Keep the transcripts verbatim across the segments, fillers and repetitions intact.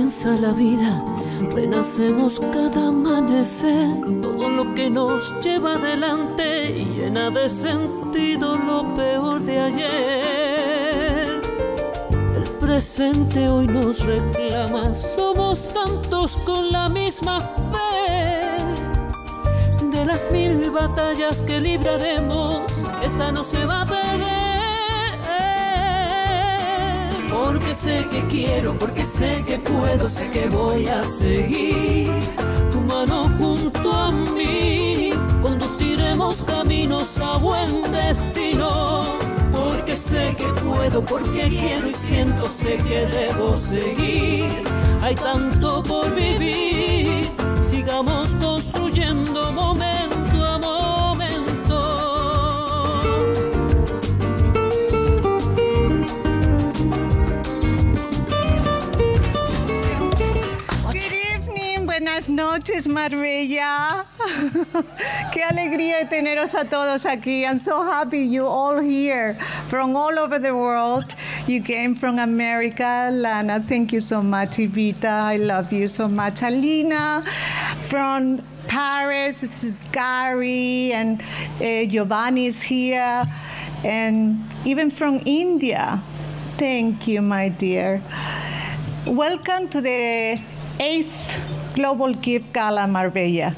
comienza la vida, renacemos cada amanecer. Todo lo que nos lleva adelante llena de sentido lo peor de ayer. El presente hoy nos reclama, somos tantos con la misma fe. De las mil batallas que libraremos, esta no se va a perder. Porque sé que quiero, porque sé que puedo, sé que voy a seguir tu mano junto a mí. Conduciremos caminos a buen destino. Porque sé que puedo, porque quiero y siento, sé que debo seguir. Hay tanto por vivir, sigamos construyendo momento a momento. Buenas noches, Marbella. Qué alegría de teneros a todos aquí. I'm so happy you all here from all over the world. You came from America. Lana, thank you so much. Evita, I love you so much. Alina from Paris. This is Gary and uh, Giovanni is here. And even from India. Thank you, my dear. Welcome to the eighth Global Gift Gala Marbella.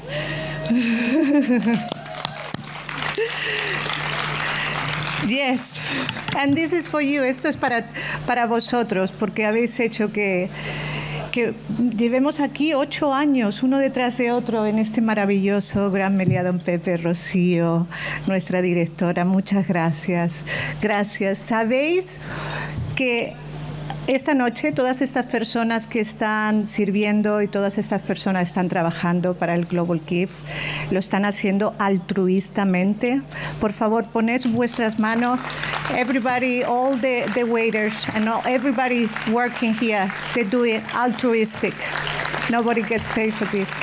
Yes, and this is for you. Esto es para, para vosotros, porque habéis hecho que, que llevemos aquí ocho años, uno detrás de otro, en este maravilloso Gran Meliá Don Pepe. Rocío, nuestra directora, muchas gracias. Gracias. Sabéis que esta noche todas estas personas que están sirviendo y todas estas personas que están trabajando para el Global Gift lo están haciendo altruistamente. Por favor, poned vuestras manos. Everybody, all the, the waiters and all, everybody working here, they do it altruistic. Nobody gets paid for this.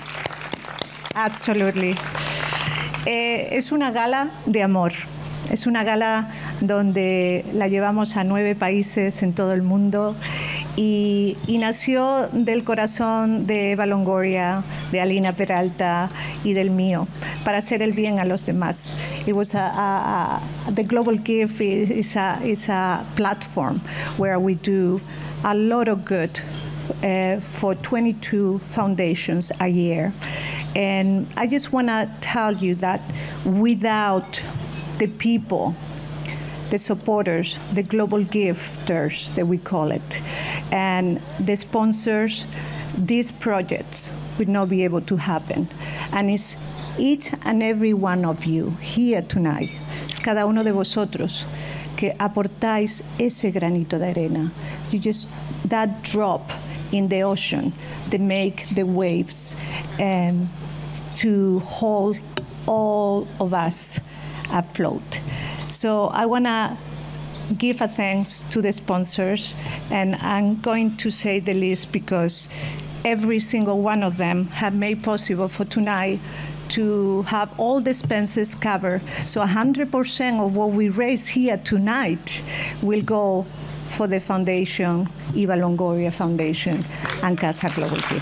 Absolutely. Eh, es una gala de amor. Es una gala donde la llevamos a nueve países en todo el mundo y, y nació del corazón de Eva Longoria, de Alina Peralta y del mío, para hacer el bien a los demás. It was a, a, a, the Global Gift is a, is a platform where we do a lot of good uh, for twenty-two foundations a year. And I just want to tell you that without the people, the supporters, the global gifters that we call it, and the sponsors, these projects would not be able to happen. And it's each and every one of you here tonight, es cada uno de vosotros que aportáis ese granito de arena. You just, that drop in the ocean that make the waves um, to hold all of us afloat. So I want to give a thanks to the sponsors, and I'm going to say the list because every single one of them have made possible for tonight to have all the expenses covered. So one hundred percent of what we raise here tonight will go for the foundation, Eva Longoria Foundation and Casa Global Gift.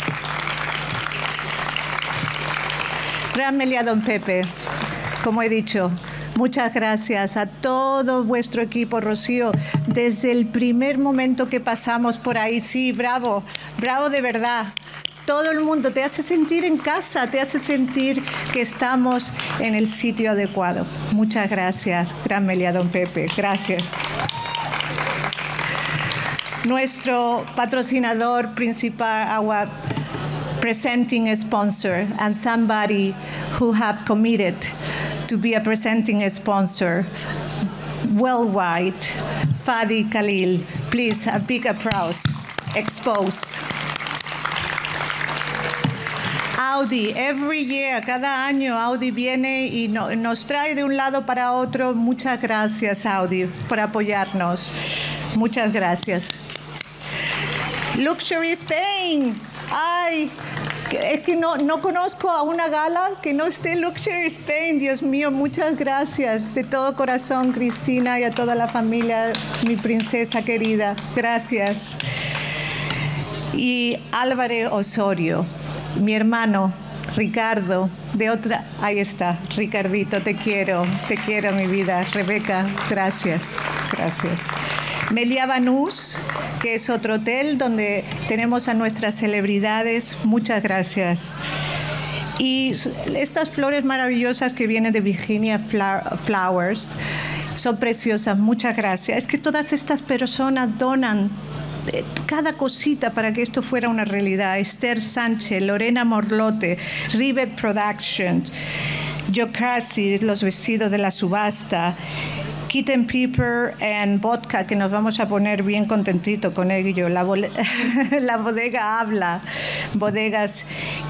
Gran Meliá Don Pepe, como he dicho, muchas gracias a todo vuestro equipo, Rocío, desde el primer momento que pasamos por ahí. Sí, bravo, bravo de verdad. Todo el mundo te hace sentir en casa, te hace sentir que estamos en el sitio adecuado. Muchas gracias, Gran Meliá Don Pepe, gracias. Nuestro patrocinador principal, our presenting sponsor, and somebody who have committed to be a presenting sponsor worldwide, Fadi Khalil. Please, a big applause. Expose. Audi, every year, cada año Audi viene y no, nos trae de un lado para otro. Muchas gracias, Audi, por apoyarnos. Muchas gracias. Luxury Spain. Ay, es que no, no conozco a una gala que no esté Luxury Spain. Dios mío, muchas gracias. De todo corazón, Cristina, y a toda la familia, mi princesa querida. Gracias. y Álvaro Osorio, mi hermano Ricardo, de otra, ahí está, Ricardito, te quiero, te quiero mi vida. Rebeca, gracias, gracias. Meliá Banús, que es otro hotel donde tenemos a nuestras celebridades, muchas gracias. Y estas flores maravillosas que vienen de Virginia Flowers, son preciosas, muchas gracias. Es que todas estas personas donan cada cosita para que esto fuera una realidad. Esther Sánchez, Lorena Morlote, Rivet Productions, Jocasi, los vestidos de la subasta, Kitten Pepper and Vodka, que nos vamos a poner bien contentito con ello. La, la bodega habla, bodegas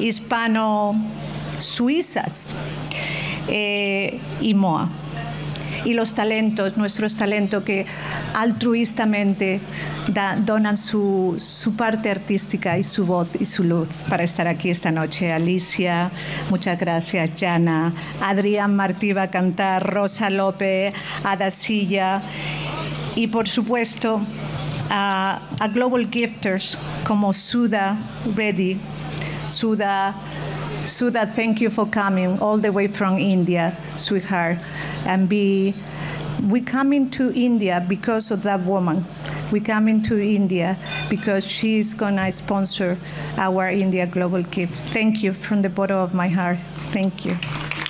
hispano-suizas eh, y M O A. Y los talentos, nuestros talentos que altruistamente da, donan su, su parte artística y su voz y su luz para estar aquí esta noche. Alicia, muchas gracias. Jana, Adrián Martí va a cantar, Rosa López, Ada Silla y por supuesto a, a Global Gifters como Sudha Reddy. Sudha Sudha, thank you for coming all the way from India, sweetheart. And be, we coming to India because of that woman. We coming to India because she's gonna sponsor our India Global Gift. Thank you from the bottom of my heart. Thank you.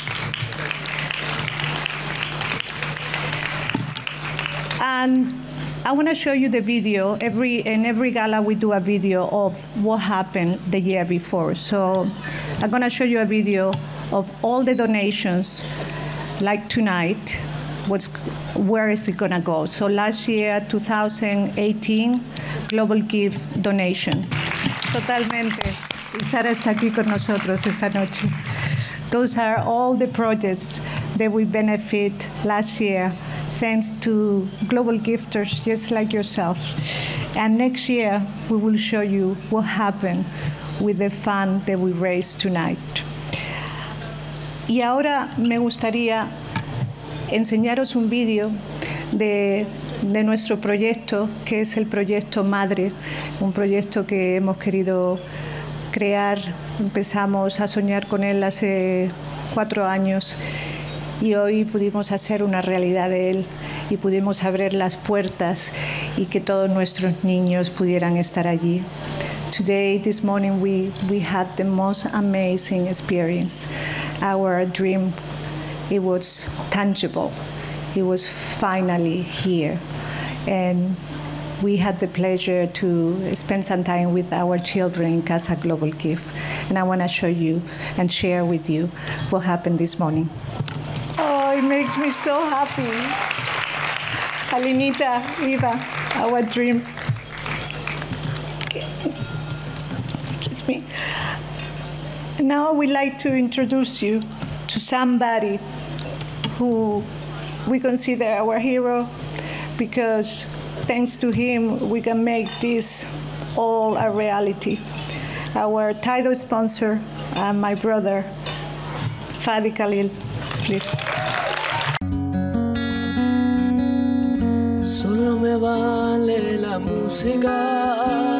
And I want to show you the video. Every in every gala we do a video of what happened the year before. So I'm going to show you a video of all the donations, like tonight. What's where is it going to go? So last year, two thousand eighteen, Global Gift donation. Totalmente. Y Sara está aquí con nosotros esta noche. Those are all the projects that we benefit last year, thanks to global gifters just like yourself. And next year, we will show you what happened with the fund that we raised tonight. Y ahora me gustaría enseñaros un vídeo de, de nuestro proyecto, que es el proyecto Madre, un proyecto que hemos querido crear. Empezamos a soñar con él hace cuatro años. Y hoy pudimos hacer una realidad de él y pudimos abrir las puertas y que todos nuestros niños pudieran estar allí. Today, this morning, we, we had the most amazing experience. Our dream, it was tangible. It was finally here. And we had the pleasure to spend some time with our children in Casa Global Gift. And I want to show you and share with you what happened this morning. Oh, it makes me so happy. Alinita, Eva, our dream. Excuse me. Now we'd like to introduce you to somebody who we consider our hero, because thanks to him we can make this all a reality. Our title sponsor, uh, my brother, Fadi Khalil, please. Solo me vale la música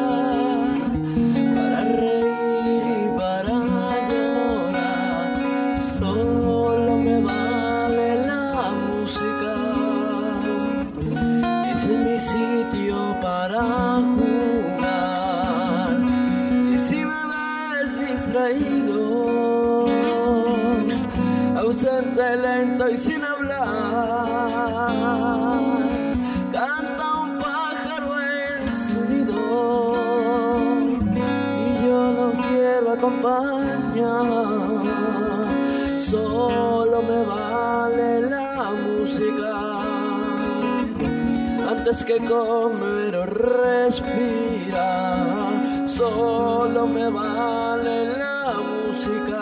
para reír y para llorar. Solo me vale la música. Es mi sitio para jugar. Y si me ves distraído, ausente, lento y sin hablar, canta un pájaro en su nido y yo lo quiero acompañar. Solo me vale la música antes que comer o respirar. Solo me vale la música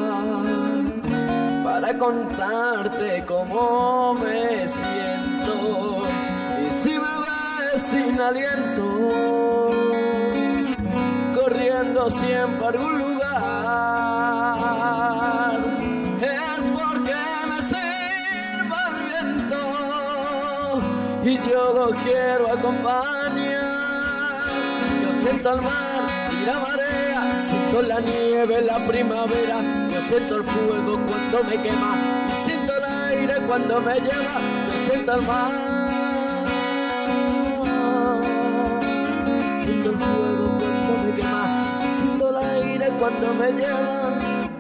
para contarte cómo me siento. Y si me ves sin aliento, corriendo siempre a algún lugar, es porque me sirve el viento y yo lo quiero acompañar. Yo siento al mar y la marea, siento la nieve, la primavera, yo siento el fuego cuando me quema, y siento el aire cuando me lleva, yo siento el mar. Siento el fuego cuando me quema, y siento el aire cuando me lleva.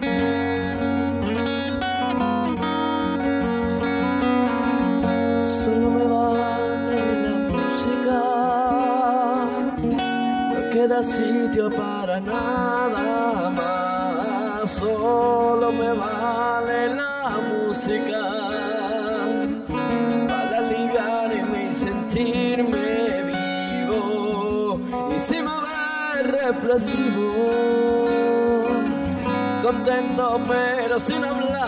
Solo me vale la música, no queda sitio para nada más. Solo me vale la música para aliviarme y sentirme vivo. Y si me ves reflexivo, contento pero sin hablar,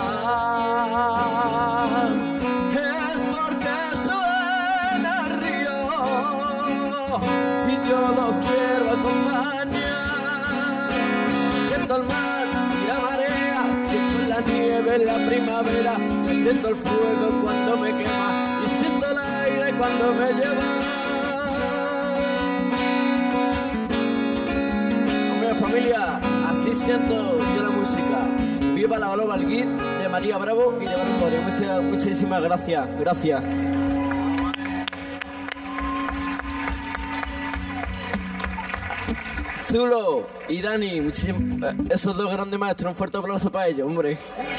es porque suena el río y yo lo quiero acompañar. Siento el mar y la marea, siento la nieve en la primavera, yo siento el fuego cuando me quema y siento el aire cuando me lleva. Hombre, familia, así siento yo la música. Viva la Global Git de María Bravo y de Bartorio. Muchas, muchísimas gracias. Gracias. Zulo y Dani, muchísimas, esos dos grandes maestros, un fuerte aplauso para ellos, hombre.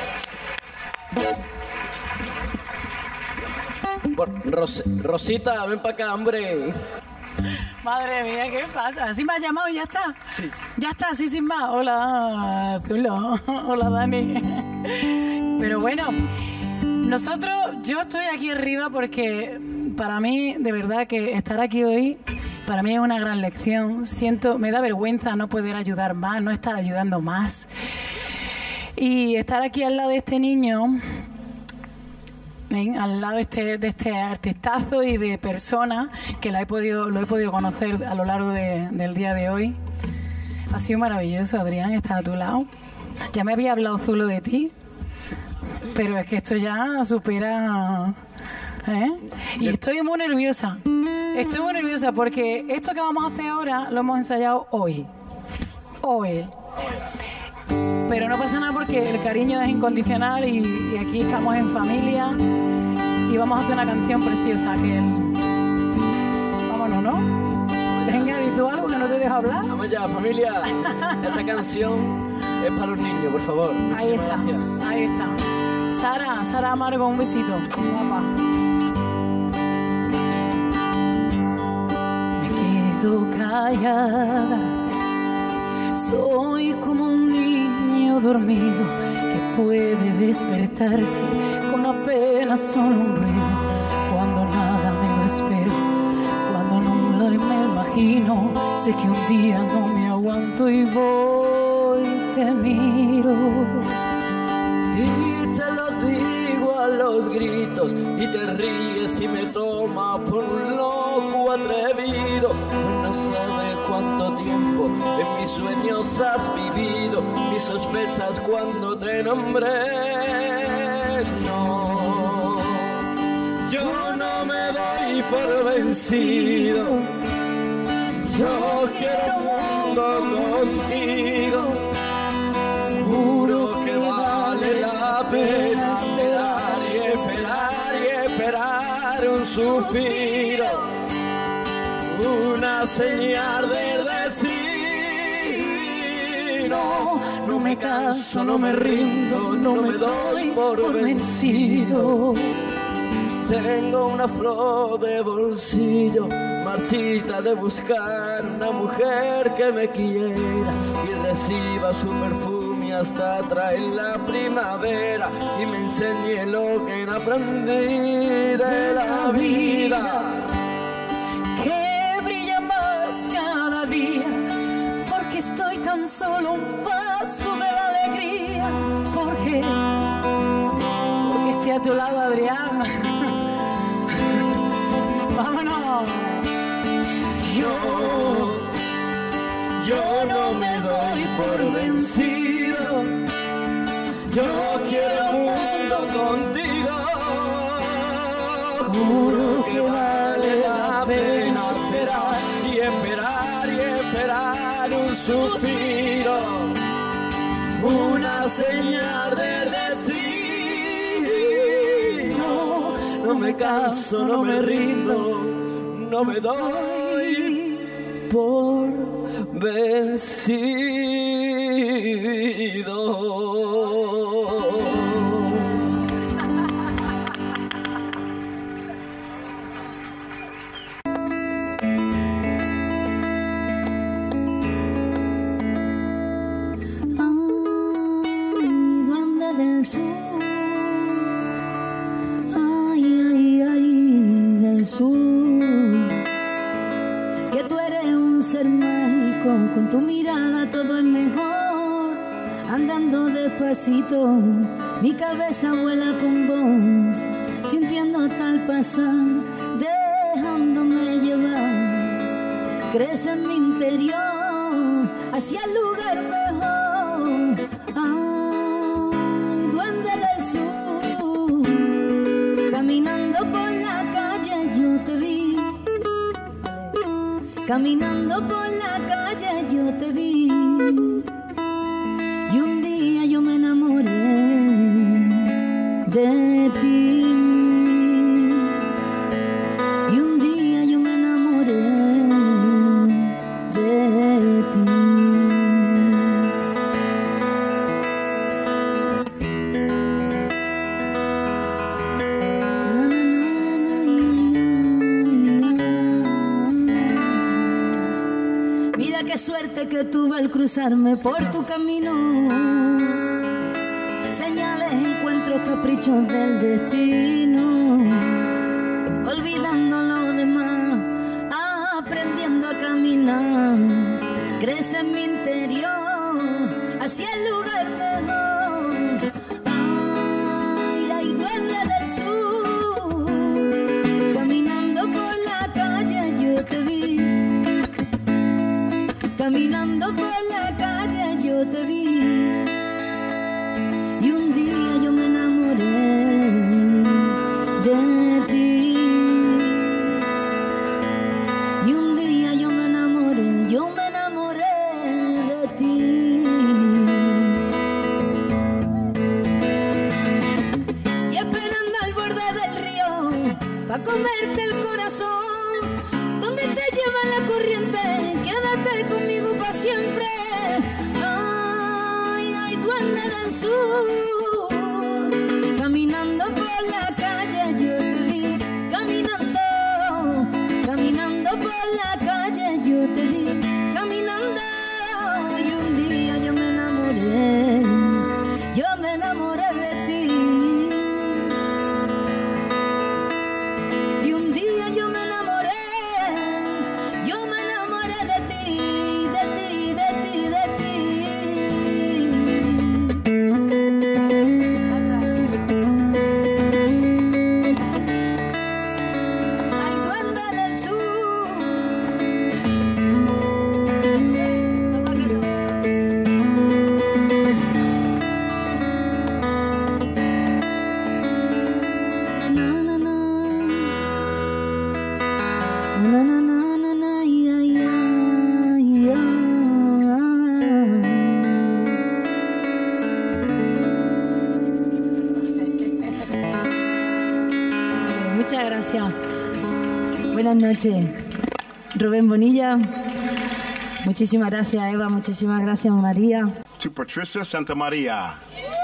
Ros Rosita, ven para acá, hombre. Madre mía, ¿qué pasa? ¿Así me has llamado y ya está? Sí. Ya está, así sin más. Hola, Zulo. Hola, Dani. Pero bueno, nosotros, yo estoy aquí arriba porque para mí, de verdad, que estar aquí hoy, para mí es una gran lección. Siento, me da vergüenza no poder ayudar más, no estar ayudando más. Y estar aquí al lado de este niño, ¿eh? al lado de este, de este artistazo y de persona que la he podido, lo he podido conocer a lo largo de, del día de hoy. Ha sido maravilloso, Adrián, estar a tu lado. Ya me había hablado Zulo de ti, pero es que esto ya supera... ¿eh? Y estoy muy nerviosa. Estoy muy nerviosa porque esto que vamos a hacer ahora lo hemos ensayado hoy. Hoy. Pero no pasa nada porque el cariño es incondicional y, y aquí estamos en familia y vamos a hacer una canción preciosa que el... Vámonos, ¿no? Venga, ¿y tú algo que no te dejo hablar? Vamos ya, familia. Esta canción es para los niños, por favor. Ahí está, gracias. ahí está. Sara, Sara Amargo, un besito. Guapa. Me quedo callada, soy como un niño dormido que puede despertarse con apenas solo un ruido. Cuando nada me lo espero, cuando no lo me imagino, sé que un día no me aguanto y voy, te miro. Y te lo digo a los gritos y te ríes y me tomas por un loco atrevido. Pues no sabes cuánto tiempo en mis sueños has vivido, mis sospechas cuando te nombré. No, yo no me doy por vencido, yo quiero un mundo contigo. Juro que vale la pena esperar y esperar y esperar un suspiro, una señal del destino. No me canso, no me rindo, no me doy por vencido. Tengo una flor de bolsillo, marchita de buscar una mujer que me quiera y reciba su perfume hasta traer la primavera y me enseñe lo que no aprendí de la vida. Que brilla más cada día, porque estoy tan solo un paso de la alegría. Porque, porque estoy a tu lado, Adrián. ¡Vámonos! Yo, yo no me doy por vencido, yo quiero un mundo contigo. juro que vale la pena esperar y esperar y esperar dar un suspiro, una señal de destino. No me canso, no me rindo, no me doy por vencido. Del sur, ay, ay, ay, del sur, que tú eres un ser mágico, con tu mirada todo es mejor, andando despacito, mi cabeza vuela con vos, sintiendo tal pasar, dejándome llevar, crece en mi interior, hacia el lugar mejor, ah, caminando por la calle yo te vi, caminando por la calle yo te vi, y un día yo me enamoré de ti, y un día yo me enamoré de ti. Qué suerte que tuve al cruzarme por tu camino, señales, encuentros, caprichos del destino, olvidando lo demás, aprendiendo a caminar, crece en mi interior, hacia el lugar mejor, ay, ay, duende del sur, caminando por la calle yo te vi, caminando por la calle yo te vi, y un día yo me enamoré de ti, y un día yo me enamoré, yo me enamoré de ti, y esperando al borde del río pa' comerte el corazón, donde te lleva la corriente, quédate conmigo para siempre. Ay, ay, duende del sur, caminando por la calle yo te vi, caminando, caminando por la calle yo te vi, caminando, y un día yo me enamoré, yo me enamoré de ti, y un día yo me enamoré, yo me enamoré de ti, de ti, de ti, de ti. Ay, duende del sur. Toma que toma. Na, na, na. Na, na, na, na, na, ya, ya, ya. Muchas gracias. Buenas noches. Rubén Bonilla. Muchísimas gracias, Eva. Muchísimas gracias, María. To Patricia Santamaria.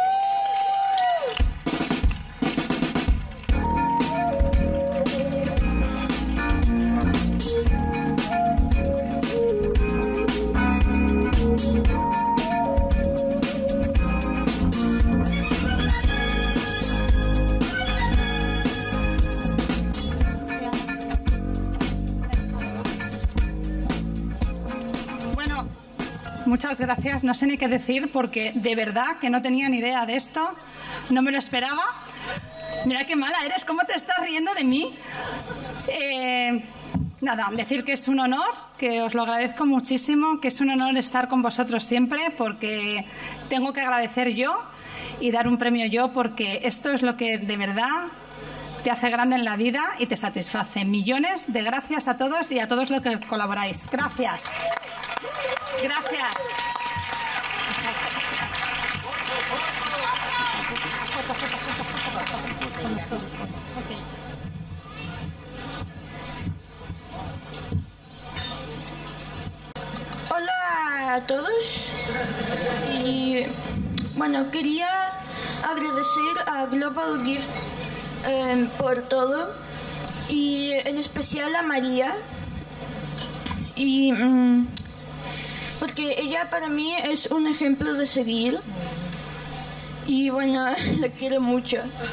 Bueno, muchas gracias. No sé ni qué decir porque de verdad que no tenía ni idea de esto. No me lo esperaba. Mira qué mala eres. ¿Cómo te estás riendo de mí? Eh, nada, decir que es un honor, que os lo agradezco muchísimo, que es un honor estar con vosotros siempre porque tengo que agradecer yo y dar un premio yo porque esto es lo que de verdad te hace grande en la vida y te satisface. Millones de gracias a todos y a todos los que colaboráis. Gracias. Gracias. a todos. Y bueno, quería agradecer a Global Gift eh, por todo, y en especial a María, y mm, porque ella para mí es un ejemplo de seguir, y bueno, la quiero mucho.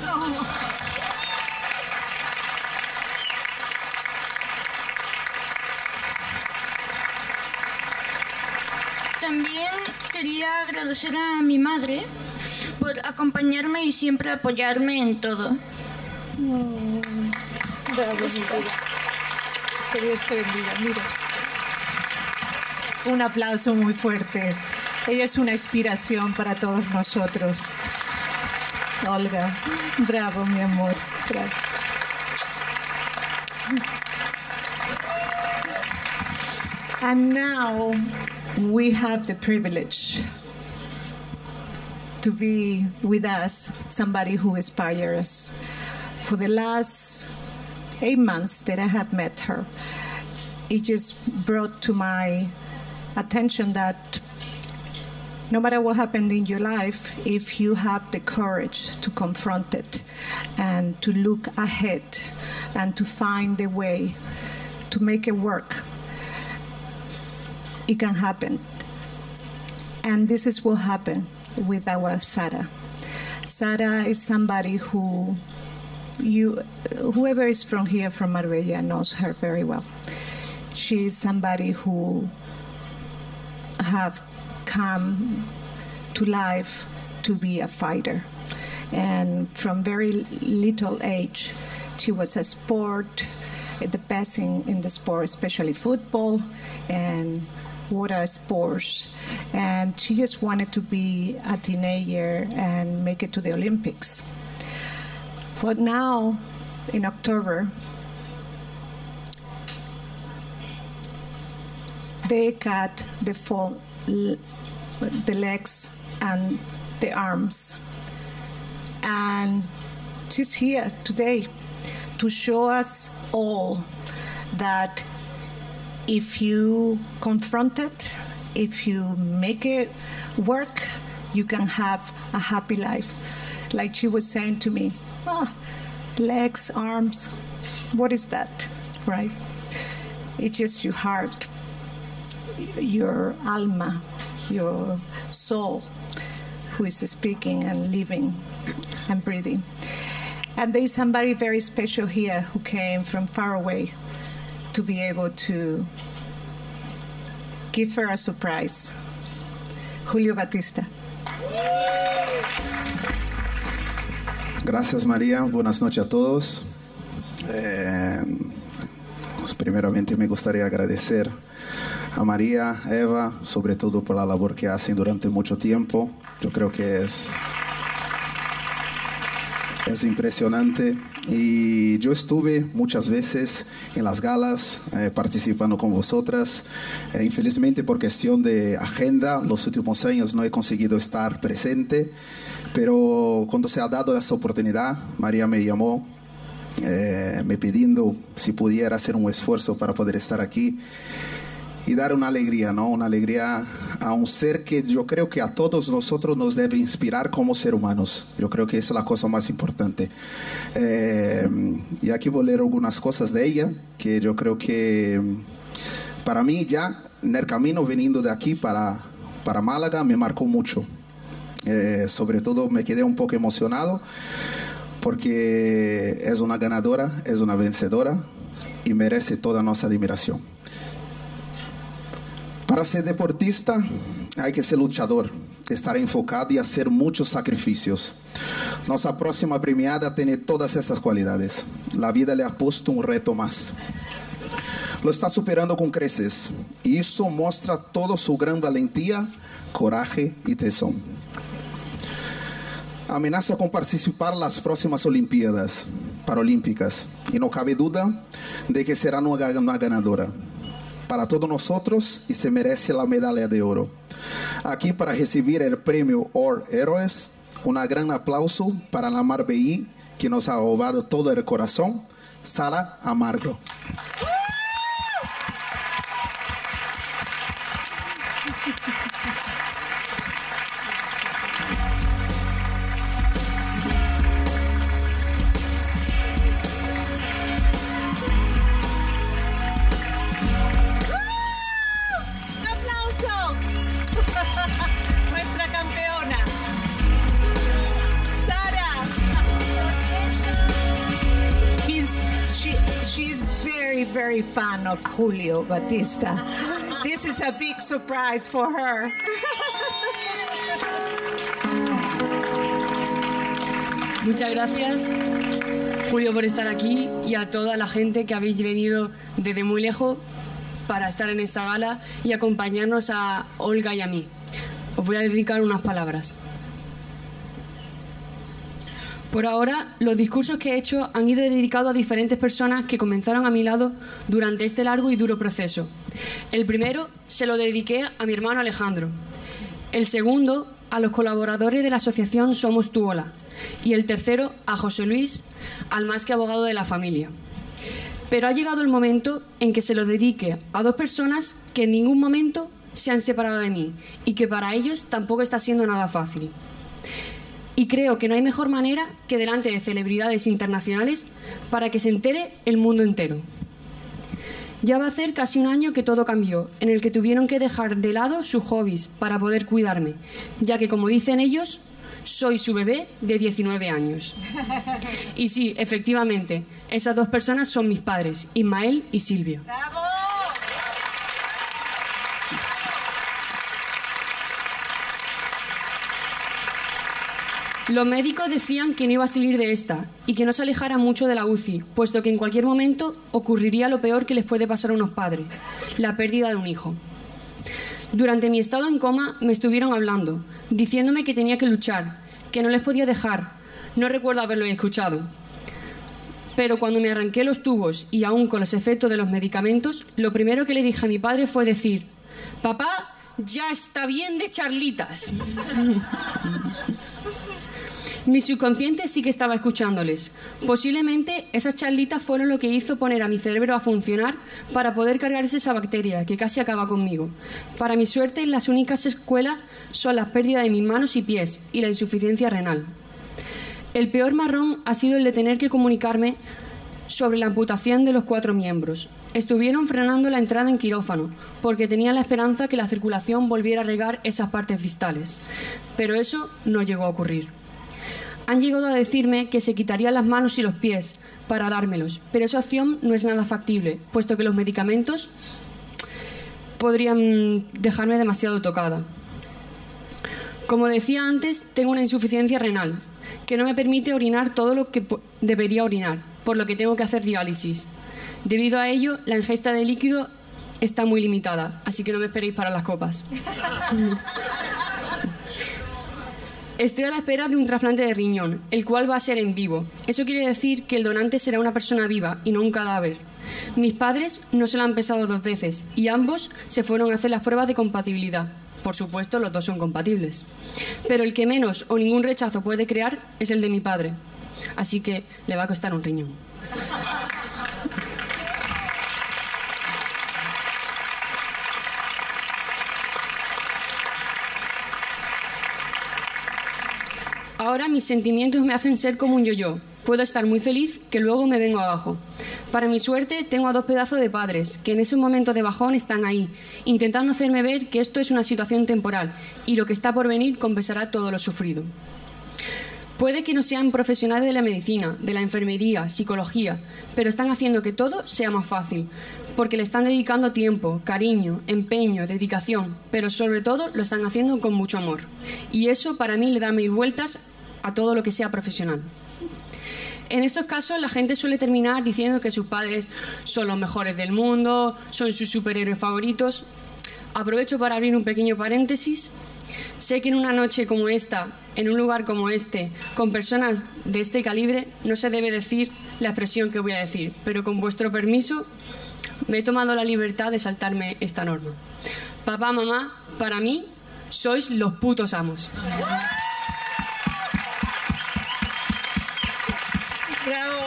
También quería agradecer a mi madre por acompañarme y siempre apoyarme en todo. Oh, bravo, mi vida. Que Dios te bendiga. Mira. Un aplauso muy fuerte. Ella es una inspiración para todos nosotros. Olga, bravo, mi amor. Bravo. And now we have the privilege to be with us, somebody who inspires us. For the last eight months that I have met her, it just brought to my attention that no matter what happened in your life, if you have the courage to confront it and to look ahead and to find a way to make it work, it can happen. And this is what happened with our Sara. Sara is somebody who you, whoever is from here, from Marbella, knows her very well. She is somebody who have come to life to be a fighter. And from very little age, she was a sport, the best in, in the sport, especially football and water sports. And she just wanted to be a teenager and make it to the Olympics. But now, in October, they cut the, fall, the legs and the arms. And she's here today to show us all that if you confront it, if you make it work, you can have a happy life. Like she was saying to me, oh, legs, arms, what is that, right? It's just your heart, your alma, your soul, who is speaking and living and breathing. And there is somebody very special here who came from far away to be able to give her a surprise. Julio Batista. Gracias, María. Buenas noches a todos. Eh, pues primeramente me gustaría agradecer a María, a Eva, sobre todo por la labor que hacen durante mucho tiempo. Yo creo que es, es impresionante. Y yo estuve muchas veces en las galas eh, participando con vosotras. Eh, infelizmente por cuestión de agenda, los últimos años no he conseguido estar presente, pero cuando se ha dado esa oportunidad, María me llamó, eh, me pidiendo si pudiera hacer un esfuerzo para poder estar aquí y dar una alegría, ¿no? Una alegría a un ser que yo creo que a todos nosotros nos debe inspirar como ser humanos. Yo creo que esa es la cosa más importante. Eh, y aquí voy a leer algunas cosas de ella, que yo creo que para mí ya en el camino veniendo de aquí para, para Málaga me marcó mucho. Eh, sobre todo me quedé un poco emocionado porque es una ganadora, es una vencedora y merece toda nuestra admiración. Para ser deportista hay que ser luchador, estar enfocado y hacer muchos sacrificios. Nuestra próxima premiada tiene todas esas cualidades. La vida le ha puesto un reto más. Lo está superando con creces y eso muestra toda su gran valentía, coraje y tesón. Amenaza con participar en las próximas Olimpiadas Paralímpicas y no cabe duda de que será una, una ganadora para todos nosotros y se merece la medalla de oro. Aquí para recibir el premio All Heroes, un gran aplauso para la Marbella que nos ha robado todo el corazón, Sara Amargo. She's very, very fan of Julio Batista. This is a big surprise for her. Muchas gracias, Julio, por estar aquí, y a toda la gente que habéis venido desde muy lejos para estar en esta gala y acompañarnos a Olga y a mí. Os voy a dedicar unas palabras. Por ahora, los discursos que he hecho han ido dedicados a diferentes personas que comenzaron a mi lado durante este largo y duro proceso. El primero se lo dediqué a mi hermano Alejandro. El segundo, a los colaboradores de la asociación Somos Tu Ola. Y el tercero, a José Luis, al más que abogado de la familia. Pero ha llegado el momento en que se lo dedique a dos personas que en ningún momento se han separado de mí y que para ellos tampoco está siendo nada fácil. Y creo que no hay mejor manera que delante de celebridades internacionales para que se entere el mundo entero. Ya va a hacer casi un año que todo cambió, en el que tuvieron que dejar de lado sus hobbies para poder cuidarme, ya que, como dicen ellos, soy su bebé de diecinueve años. Y sí, efectivamente, esas dos personas son mis padres, Ismael y Silvio. ¡Bravo! Los médicos decían que no iba a salir de esta y que no se alejara mucho de la U C I, puesto que en cualquier momento ocurriría lo peor que les puede pasar a unos padres, la pérdida de un hijo. Durante mi estado en coma me estuvieron hablando, diciéndome que tenía que luchar, que no les podía dejar. No recuerdo haberlo escuchado. Pero cuando me arranqué los tubos y aún con los efectos de los medicamentos, lo primero que le dije a mi padre fue decir: «Papá, ya está bien de charlitas». Mi subconsciente sí que estaba escuchándoles. Posiblemente esas charlitas fueron lo que hizo poner a mi cerebro a funcionar para poder cargarse esa bacteria que casi acaba conmigo. Para mi suerte, las únicas secuelas son las pérdidas de mis manos y pies y la insuficiencia renal. El peor marrón ha sido el de tener que comunicarme sobre la amputación de los cuatro miembros. Estuvieron frenando la entrada en quirófano porque tenían la esperanza que la circulación volviera a regar esas partes distales. Pero eso no llegó a ocurrir. Han llegado a decirme que se quitarían las manos y los pies para dármelos, pero esa opción no es nada factible, puesto que los medicamentos podrían dejarme demasiado tocada. Como decía antes, tengo una insuficiencia renal, que no me permite orinar todo lo que debería orinar, por lo que tengo que hacer diálisis. Debido a ello, la ingesta de líquido está muy limitada, así que no me esperéis para las copas. Estoy a la espera de un trasplante de riñón, el cual va a ser en vivo. Eso quiere decir que el donante será una persona viva y no un cadáver. Mis padres no se lo han pesado dos veces y ambos se fueron a hacer las pruebas de compatibilidad. Por supuesto, los dos son compatibles. Pero el que menos o ningún rechazo puede crear es el de mi padre. Así que le va a costar un riñón. Ahora mis sentimientos me hacen ser como un yo-yo. Puedo estar muy feliz, que luego me vengo abajo. Para mi suerte, tengo a dos pedazos de padres, que en esos momentos de bajón están ahí, intentando hacerme ver que esto es una situación temporal y lo que está por venir compensará todo lo sufrido. Puede que no sean profesionales de la medicina, de la enfermería, psicología, pero están haciendo que todo sea más fácil, porque le están dedicando tiempo, cariño, empeño, dedicación, pero sobre todo lo están haciendo con mucho amor. Y eso para mí le da mil vueltas a todo lo que sea profesional. En estos casos la gente suele terminar diciendo que sus padres son los mejores del mundo, son sus superhéroes favoritos. Aprovecho para abrir un pequeño paréntesis. Sé que en una noche como esta, en un lugar como este, con personas de este calibre, no se debe decir la expresión que voy a decir, pero con vuestro permiso me he tomado la libertad de saltarme esta norma. Papá, mamá, para mí sois los putos amos. Bravo.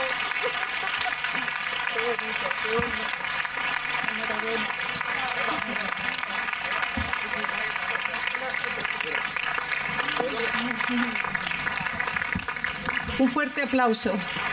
Qué bonito, qué bonito. Enhorabuena. Un fuerte aplauso.